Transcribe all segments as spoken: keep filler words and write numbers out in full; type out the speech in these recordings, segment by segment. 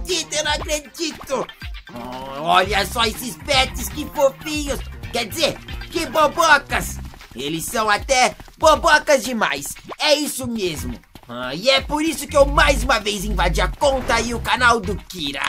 acredito, eu não acredito. Oh, olha só esses pets, que fofinhos. Quer dizer, que bobocas. Eles são até bobocas demais. É isso mesmo. Ah, e é por isso que eu mais uma vez invadi a conta e o canal do Kira.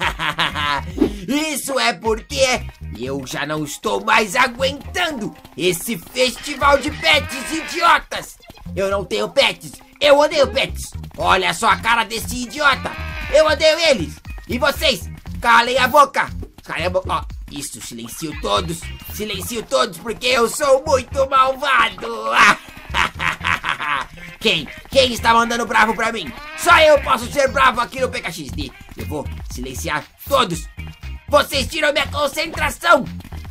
Isso é porque eu já não estou mais aguentando esse festival de pets idiotas. Eu não tenho pets, eu odeio pets. Olha só a cara desse idiota. Eu odeio eles. E vocês, calem a boca. Calem a boca, ó. Isso, silencio todos. Silencio todos porque eu sou muito malvado. Quem? Quem está mandando bravo pra mim? Só eu posso ser bravo aqui no P K X D. Eu vou silenciar todos. Vocês tiram minha concentração.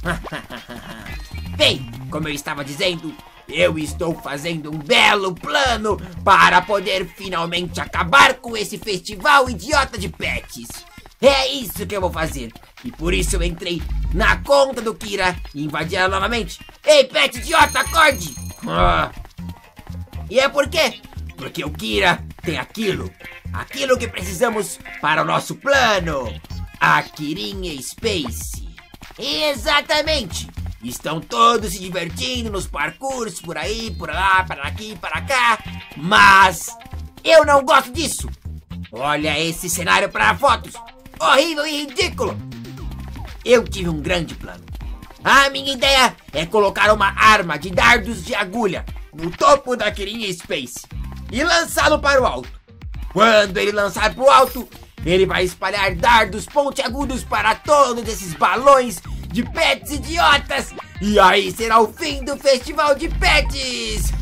Bem, como eu estava dizendo, eu estou fazendo um belo plano para poder finalmente acabar com esse festival idiota de pets. É isso que eu vou fazer. E por isso eu entrei na conta do Kira e invadi ela novamente. Ei, pet idiota, acorde! Ah. E é por quê? Porque o Kira tem aquilo. Aquilo que precisamos para o nosso plano. A Kirinha Space. Exatamente. Estão todos se divertindo nos parkours, por aí, por lá, para aqui, para cá. Mas eu não gosto disso. Olha esse cenário para fotos. Horrível e ridículo. Eu tive um grande plano. A minha ideia é colocar uma arma de dardos de agulha no topo da Kirinha Space e lançá-lo para o alto. Quando ele lançar para o alto, ele vai espalhar dardos pontiagudos para todos esses balões de pets idiotas. E aí será o fim do festival de pets.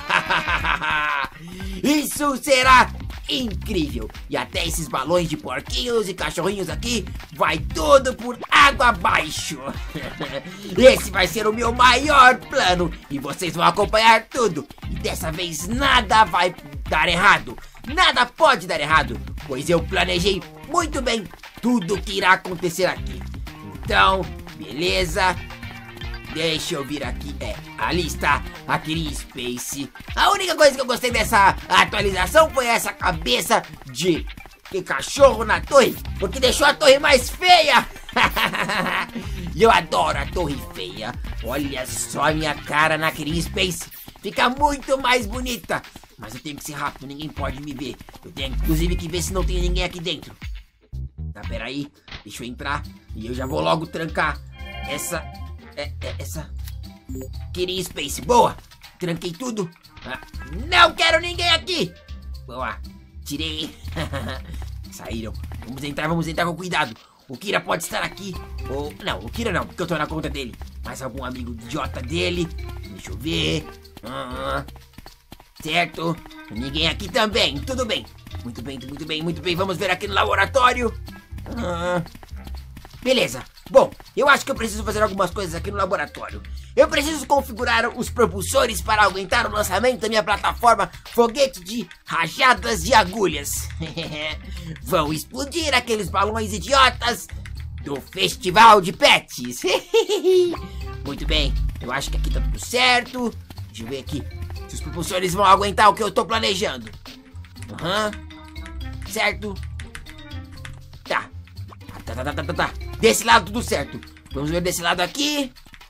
Isso será incrível. E até esses balões de porquinhos e cachorrinhos aqui vai tudo por água abaixo. Esse vai ser o meu maior plano e vocês vão acompanhar tudo. E dessa vez nada vai dar errado. Nada pode dar errado, pois eu planejei muito bem tudo o que irá acontecer aqui. Então, beleza. Deixa eu vir aqui, é, ali está a Kirinha Space. A única coisa que eu gostei dessa atualização foi essa cabeça de, de cachorro na torre, porque deixou a torre mais feia. E eu adoro a torre feia. Olha só a minha cara na Kirinha Space. Fica muito mais bonita. Mas eu tenho que ser rápido, ninguém pode me ver. Eu tenho inclusive que ver se não tem ninguém aqui dentro. Tá, peraí, deixa eu entrar e eu já vou logo trancar essa... É, é, essa Kirinha Space, boa. Tranquei tudo. ah, Não quero ninguém aqui. Boa, tirei. Saíram, vamos entrar, vamos entrar com cuidado. O Kira pode estar aqui. Ou, não, o Kira não, porque eu tô na conta dele. Mais algum amigo idiota dele. Deixa eu ver. ah, Certo, ninguém aqui também, tudo bem. Muito bem, muito bem, muito bem. Vamos ver aqui no laboratório. ah, Beleza. Bom, eu acho que eu preciso fazer algumas coisas aqui no laboratório. Eu preciso configurar os propulsores para aguentar o lançamento da minha plataforma foguete de rajadas de agulhas. Vão explodir aqueles balões idiotas do festival de pets. Muito bem, eu acho que aqui tá tudo certo. Deixa eu ver aqui se os propulsores vão aguentar o que eu tô planejando. Aham, uhum. Certo. Tá. Tá, tá, tá, tá, tá, tá. Desse lado tudo certo. Vamos ver desse lado aqui.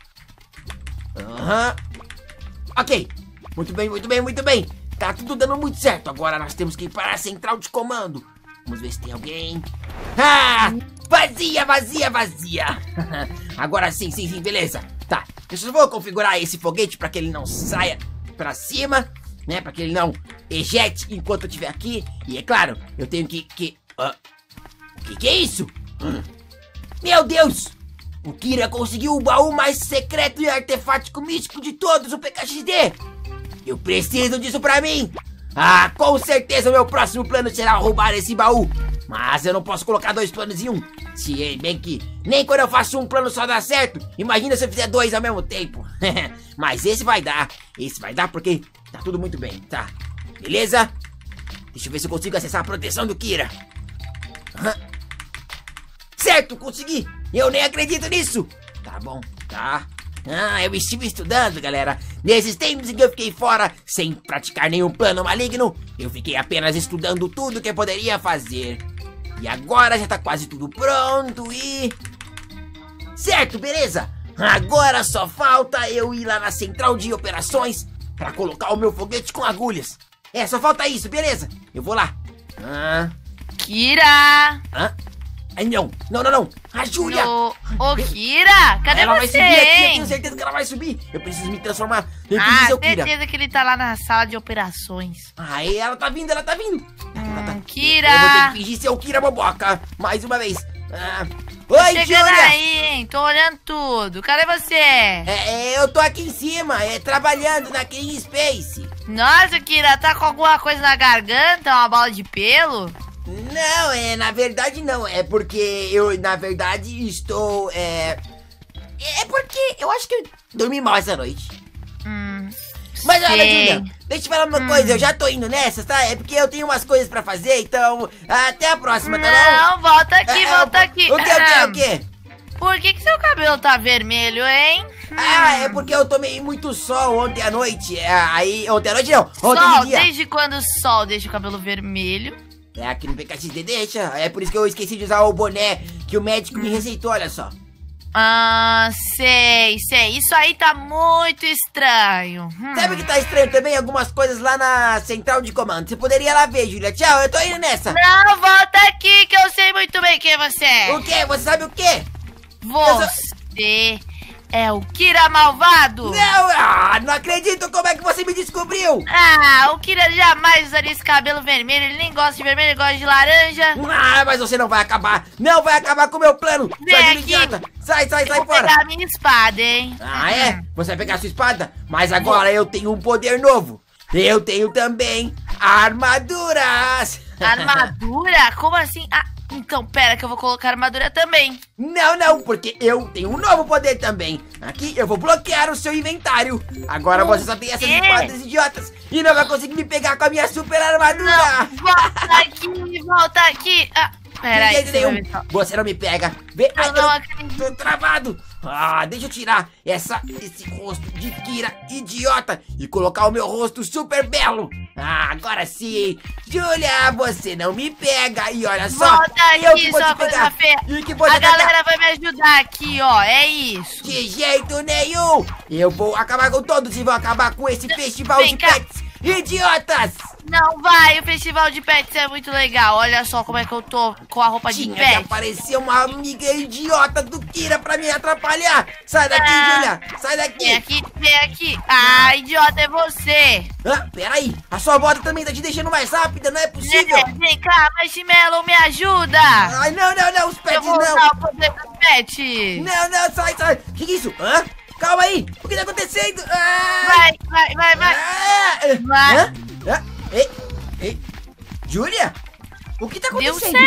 Aham. Uhum. Ok. Muito bem, muito bem, muito bem. Tá tudo dando muito certo. Agora nós temos que ir para a central de comando. Vamos ver se tem alguém. Ah! Vazia, vazia, vazia. Agora sim, sim, sim, beleza. Tá, eu só vou configurar esse foguete para que ele não saia pra cima, né? Para que ele não ejete enquanto eu estiver aqui. E é claro, eu tenho que... que uh, o que que é isso? Meu Deus! O Kira conseguiu o baú mais secreto e artefático místico de todos o P K X D! Eu preciso disso pra mim! Ah, com certeza o meu próximo plano será roubar esse baú! Mas eu não posso colocar dois planos em um. Se é bem que nem quando eu faço um plano só dá certo. Imagina se eu fizer dois ao mesmo tempo. Mas esse vai dar. Esse vai dar porque tá tudo muito bem, tá? Beleza? Deixa eu ver se eu consigo acessar a proteção do Kira. Uhum. Certo, consegui! Eu nem acredito nisso! Tá bom, tá. Ah, eu estive estudando, galera. Nesses tempos em que eu fiquei fora, sem praticar nenhum plano maligno, eu fiquei apenas estudando tudo que eu poderia fazer. E agora já tá quase tudo pronto e... Certo, beleza? Agora só falta eu ir lá na central de operações pra colocar o meu foguete com agulhas. É, só falta isso, beleza? Eu vou lá. Ah... Kira! Hã? Ai, não, não, não, não. A Júlia! No... Ô, Kira, cadê ela você, vai subir aqui, eu hein? tenho certeza que ela vai subir. Eu preciso me transformar. Eu Ah, preciso ser o Kira. certeza que ele tá lá na sala de operações. Aí ela tá vindo, ela tá vindo. Tá, tá, tá. Hum, Kira! Eu vou ter que fingir ser o Kira Boboca. Mais uma vez. Ah. Oi, Chegando Júlia! aí, hein? Tô olhando tudo. Cadê você? É, é, eu tô aqui em cima, é, trabalhando na King Space. Nossa, Kira, tá com alguma coisa na garganta? Uma bola de pelo? Não, é, na verdade não. É porque eu, na verdade, estou, é... É porque eu acho que eu dormi mal essa noite. Hum, Mas olha, sei. Júlia, deixa eu te falar uma Hum. coisa. Eu já tô indo nessa, tá? É porque eu tenho umas coisas pra fazer, então... Até a próxima, tá bom? Não, volta aqui, É, volta o- aqui. O que, o que, o que? Por que que seu cabelo tá vermelho, hein? Ah, é porque eu tomei muito sol ontem à noite. É, aí, ontem à noite não, ontem Sol, de dia. desde quando o sol deixa o cabelo vermelho? É, aqui no P K X D deixa. É por isso que eu esqueci de usar o boné que o médico me receitou, olha só. Ah, sei, sei. Isso aí tá muito estranho. Hum. Sabe o que tá estranho também? Algumas coisas lá na central de comando. Você poderia ir lá ver, Júlia. Tchau, eu tô indo nessa. Não, volta aqui que eu sei muito bem quem você é. O quê? Você sabe o quê? Você é o Kira malvado? Não, ah, não acredito. Como é que você me descobriu? Ah, o Kira jamais usaria esse cabelo vermelho. Ele nem gosta de vermelho, ele gosta de laranja. Ah, mas você não vai acabar. Não vai acabar com o meu plano. Vem Sua aqui. idiota. Sai, sai, Eu sai vou fora. pegar a minha espada, hein? Ah, é? Você vai pegar sua espada? Mas agora eu tenho um poder novo. Eu tenho também armaduras. Armadura? Como assim? Ah, então pera que eu vou colocar armadura também. Não, não, porque eu tenho um novo poder também. Aqui eu vou bloquear o seu inventário. Agora você só tem essas quê? espadas idiotas e não vai conseguir me pegar com a minha super armadura. Não, volta aqui, volta aqui. Ah, pera De aí, jeito você vai nenhum. ver só. Você não me pega. Vem, ai, Eu não eu acredito. tô travado. Ah, deixa eu tirar essa, esse rosto de Kira idiota e colocar o meu rosto super belo. Ah, agora sim. Júlia, você não me pega. E olha só, Volta eu aqui, que vou sua te coisa pegar. feia. E que vou te A atacar. galera vai me ajudar aqui, ó. É isso. De jeito nenhum! Eu vou acabar com todos e vou acabar com esse festival Vem de cá. pets idiotas! Não vai, o festival de pets é muito legal. Olha só como é que eu tô com a roupa de Tinha que pet. aparecer uma amiga idiota do Kira pra me atrapalhar! Sai daqui, Ah. Júlia! Sai Vem daqui! aqui, vem aqui. Ah, idiota, é você. Ah, peraí! A sua bota também tá te deixando mais rápida, não é possível! É, vem cá, Marshmallow, me ajuda. Ai, não, não, não! Os Eu pets vou não! usar o poder dos pets. Não, não, sai, sai! Que que é isso? Hã? Calma aí! O que tá acontecendo? Ah! Vai, vai, vai, vai. Ah! Vai. Hã? Hã? Ei, ei! Júlia? O que tá Deu acontecendo?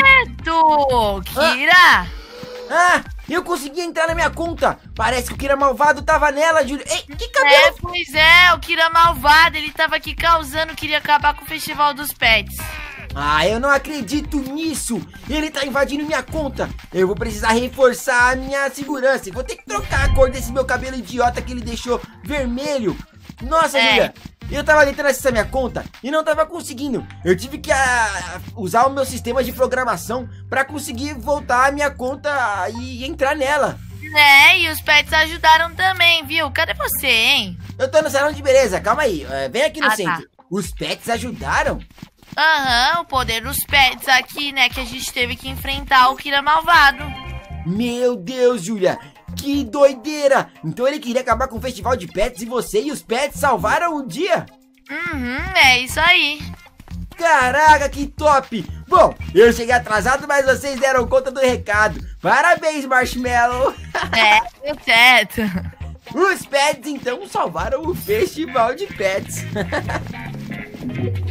certo, Kira. Ah, eu consegui entrar na minha conta. Parece que o Kira malvado tava nela, Júlia. Ei, que É, cabelo... pois é, o Kira malvado, ele tava aqui causando, queria acabar com o festival dos pets. Ah, eu não acredito nisso. Ele tá invadindo minha conta. Eu vou precisar reforçar a minha segurança. Vou ter que trocar a cor desse meu cabelo idiota que ele deixou vermelho. Nossa, É. Júlia. Eu tava tentando acessar minha conta e não tava conseguindo. Eu tive que ah, usar o meu sistema de programação pra conseguir voltar a minha conta e entrar nela. É, e os pets ajudaram também, viu? Cadê você, hein? Eu tô no salão de beleza, calma aí. eh, vem aqui no Ah, tá. centro. Os pets ajudaram? Aham, o poder dos pets aqui, né? Que a gente teve que enfrentar o Kira malvado. Meu Deus, Júlia. Que doideira! Então ele queria acabar com o festival de pets e você e os pets salvaram o dia? Uhum, é isso aí. Caraca, que top! Bom, eu cheguei atrasado, mas vocês deram conta do recado. Parabéns, Marshmallow! É, deu certo. Os pets então salvaram o festival de pets.